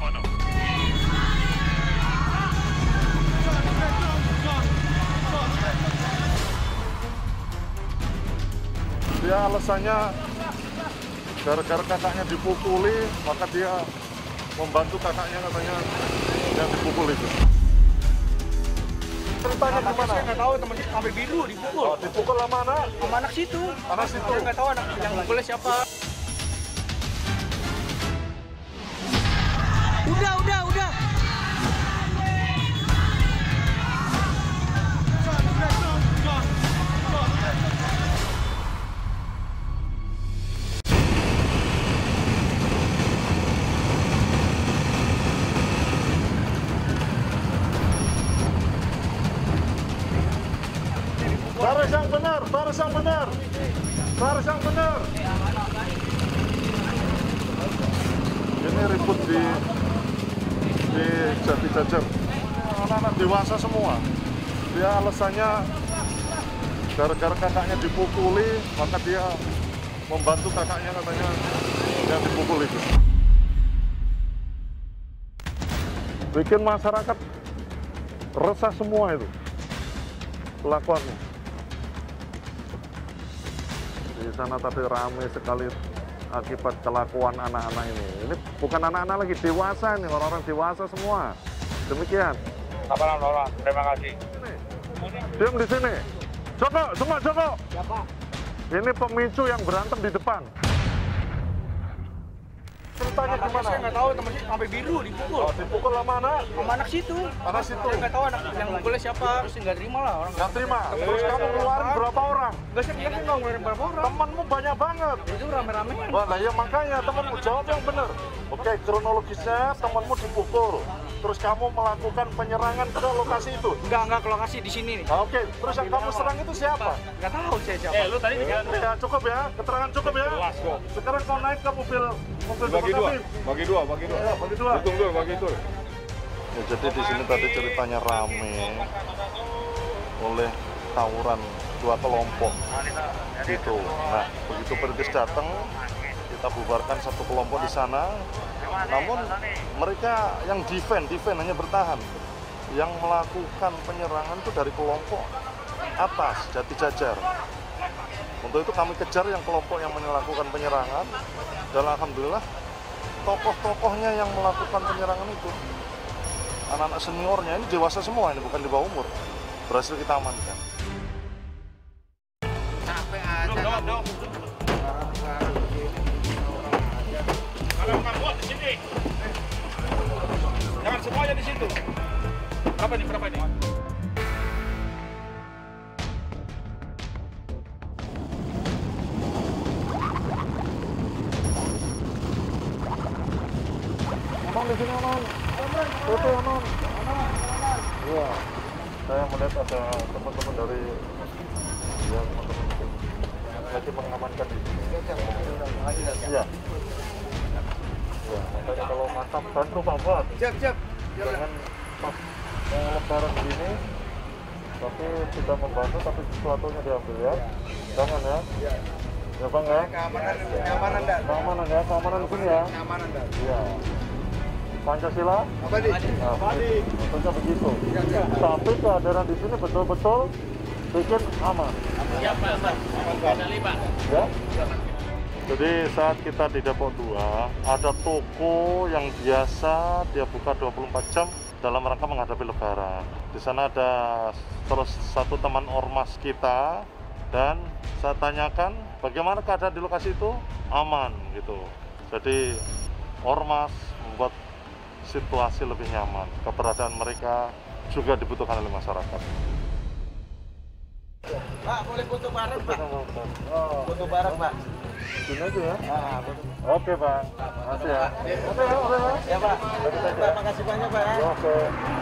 Dia alasannya gara-gara kakaknya dipukuli, maka dia membantu kakaknya katanya yang dipukul itu. Ceritanya gimana? Saya nggak tahu, teman saya sampai biru dipukul. Oh, dipukul sama anak? Sama anak situ. Anak situ? Saya nggak tahu anak yang mukulnya siapa. Udah. Baris yang benar. Ini ribut di Jati Jajar. Anak-anak dewasa semua. Dia alasannya gara-gara kakaknya dipukuli, maka dia membantu kakaknya katanya yang dipukul itu. Bikin masyarakat resah semua itu kelakuannya. Di sana tadi ramai sekali akibat kelakuan anak-anak ini. Ini bukan anak-anak lagi, dewasa ini, orang-orang dewasa semua. Demikian. Apa orang? Terima kasih. Diam di sini. Joko, semua Joko. Ya, Pak. Ini pemicu yang berantem di depan. Ceritanya gimana? Saya nggak tahu, teman saya sampai biru dipukul. Oh, dipukul sama anak? Sama anak situ. Anak situ? Saya nggak tahu anak yang mukulnya siapa. Terus nggak terima lah orang. Nggak terima? Terus kamu ngeluarin berapa orang? Nggak, saya nggak ngeluarin berapa orang. Temanmu banyak banget. Itu rame-rame kan. Wah, nah ya makanya temanmu jawab yang benar. Oke, kronologisnya temanmu dipukul. Terus kamu melakukan penyerangan ke lokasi itu? Enggak ke lokasi di sini nih. Oke, terus yang kamu serang itu siapa? Nggak tahu saya siapa. Lu tadi Ya, cukup ya, keterangan cukup ya. Sekarang kau naik ke mobil bagi dua. Ya, bagi dua. Hitung dulu, bagi dua. Ya, jadi di sini tadi ceritanya rame oleh tawuran dua kelompok gitu. Nah, begitu petugas datang, kita bubarkan satu kelompok di sana. Namun mereka yang defend hanya bertahan. Yang melakukan penyerangan itu dari kelompok atas Jati Jajar. Untuk itu kami kejar yang kelompok yang melakukan penyerangan. Dan alhamdulillah tokoh-tokohnya yang melakukan penyerangan itu, anak-anak seniornya ini dewasa semua, ini bukan di bawah umur, berhasil kita amankan. Capek aja. Dong. Kalau buat di sini. Jangan semuanya di situ. Berapa ini? Aman di sini, aman. Foto aman. Iya. Saya melihat ada teman-teman dari teman-teman lagi mengamankan di sini. Iya. Ya, makanya kalau masak bantu Pak Buat. Siap. Jangan pas mau lebaran gini, tapi sudah membantu tapi sesuatunya diambil ya. Jangan ya. Ya Bang ya. Keamanan dah. Keamanan di sini ya. Keamanan dah. Iya. Pancasila? Abadi. Nah, tentunya begitu. Tapi kehadiran di sini betul-betul bikin aman. Siap, Pak. Pak. Ya. Jadi saat kita di Depok 2, ada toko yang biasa dia buka 24 jam dalam rangka menghadapi Lebaran. Di sana ada terus satu teman ormas kita, dan saya tanyakan bagaimana keadaan di lokasi itu, aman gitu. Jadi ormas membuat situasi lebih nyaman. Keberadaan mereka juga dibutuhkan oleh masyarakat. Pak, boleh foto bareng, Pak? Oh, Foto bareng, Pak. sini aja ya. Nah, Oke, Bang. Makasih ya. Oke, ya. ya, Pak. Terima kasih banyak, Pak. Oke.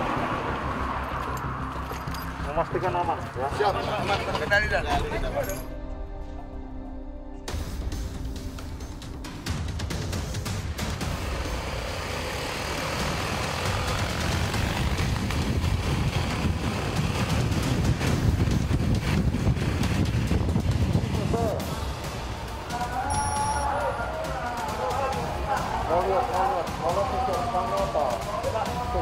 Memastikan aman ya. Siap, aman. Kendali dah. Mau lihat, kalau tidak sama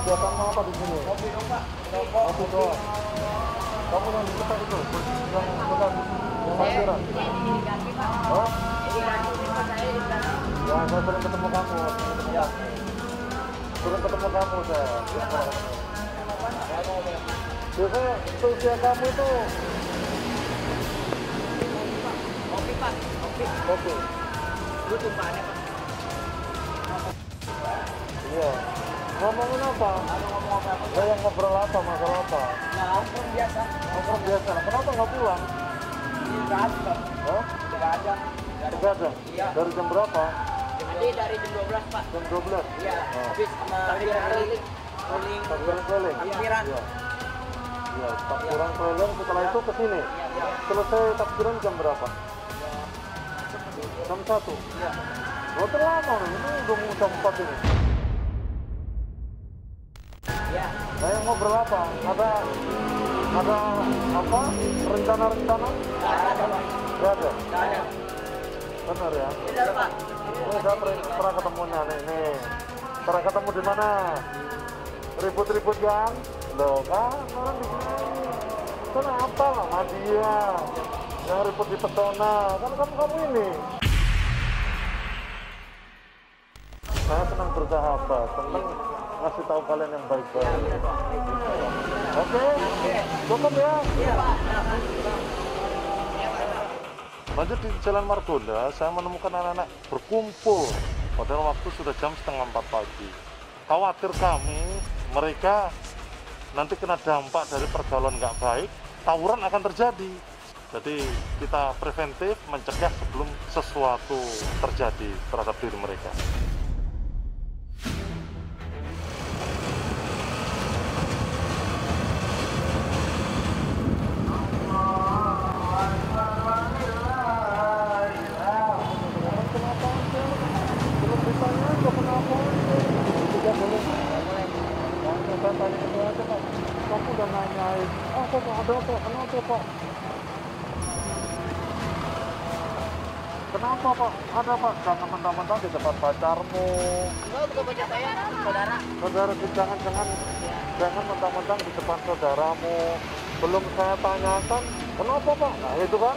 kegiatanmu apa di sini? Kopi dong Pak. Kopi doang. Kamu yang di depan itu, yang benar, yang parkiran. Oh? Ya, saya sering ketemu kamu. Sering ketemu kamu saya. Biasanya usia kamu itu Kopi Pak. kopi. Lu tumpahannya Pak. Iya. Ngomongin apa? Ngomong apa? Saya ngobrol apa, masalah apa? Nah, nongkrong biasa. Ngobrol biasa. Kenapa nggak pulang? Ini nggak ada Pak. Hah? Nggak ada. Nggak ada? Iya. Dari jam berapa? Tadi dari jam 12 Pak. Jam 12? Iya. Habis sama keliling. Takbiran keliling? Takbiran. Iya. Iya, takbiran keliling setelah itu ke sini. Iya. Selesai takbiran jam berapa? Jam 1? Iya. Oh, terlama nih. Ini udah mau jam 4 ini. Iya. Saya ngobrol apa? Ada apa? Rencana-rencana? Nggak ada Pak. Nggak ada? Nggak ada. Benar ya? Benar Pak. Ini saya pernah ketemunya nih. Pernah ketemu di mana? Ribut-ribut kan? Loh kan orang di sini. Kenapa lah Madia? Yang ribut di Pesona. Kan kamu ini. Saya senang bersahabat, senang ngasih tahu kalian yang baik-baik. Oke, cukup ya. Iya Pak. Lanjut di Jalan Margonda, saya menemukan anak-anak berkumpul. Padahal waktu sudah jam setengah 4 pagi. Khawatir kami, mereka nanti kena dampak dari pergaulan nggak baik, tawuran akan terjadi. Jadi kita preventif mencegah sebelum sesuatu terjadi terhadap diri mereka. Kamu udah nanyain, oh kok ada apa, kenapa Pak? Kenapa Pak? Ada Pak, jangan mentah-mentah di depan pacarmu. Enggak, bukan pacar saya, saudara. Saudara, jangan mentah-mentah di depan saudaramu. Belum saya tanyakan, kenapa Pak? Nah itu kan?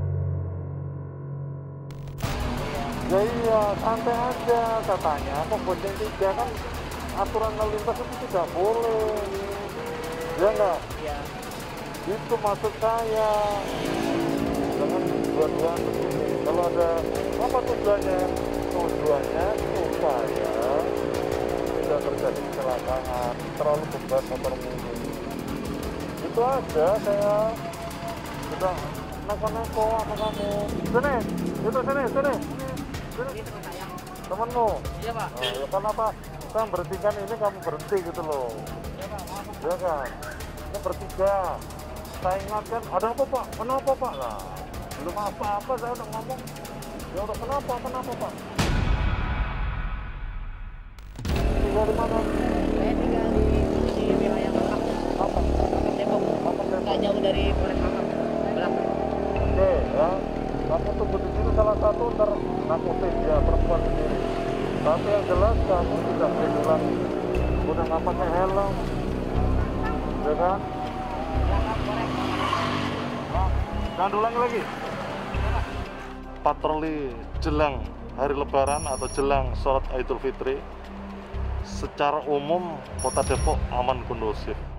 Ya iya, santai aja katanya. Kok bonceng 3 kan aturan lalu lintas itu tidak boleh. Ya enggak? Iya. Itu maksud saya. Jangan dua-duaan begini. Kalau ada apa tujuannya? Tujuannya supaya tidak terjadi kecelakaan, terlalu bebas motormu. Itu aja saya sudah neko-neko sama kamu. Sini, itu sini. Temenmu. Iya Pak. Nah, ya kan apa? Saya berhentikan ini kamu berhenti gitu loh. Iya Pak, maaf. Ya kan? Kita bertiga. Saya ingatkan, ada apa Pak? Kenapa Pak? Lah, belum apa-apa saya udah ngomong. Ya udah kenapa Pak? Tinggal di mana? Saya tinggal di wilayah Malang. Apa? Depok. Nggak jauh dari Polres Malang. Belakang. Oke ya. Kamu tunggu di sini salah satu ntar nakutin dia perempuan sendiri. Tapi yang jelas kamu tidak berulang. Udah nggak pakai helm, ya kan? Belakang Polres. Nah, jangan diulangi lagi. Patroli jelang hari Lebaran atau jelang sholat Idul Fitri, secara umum Kota Depok aman kondusif.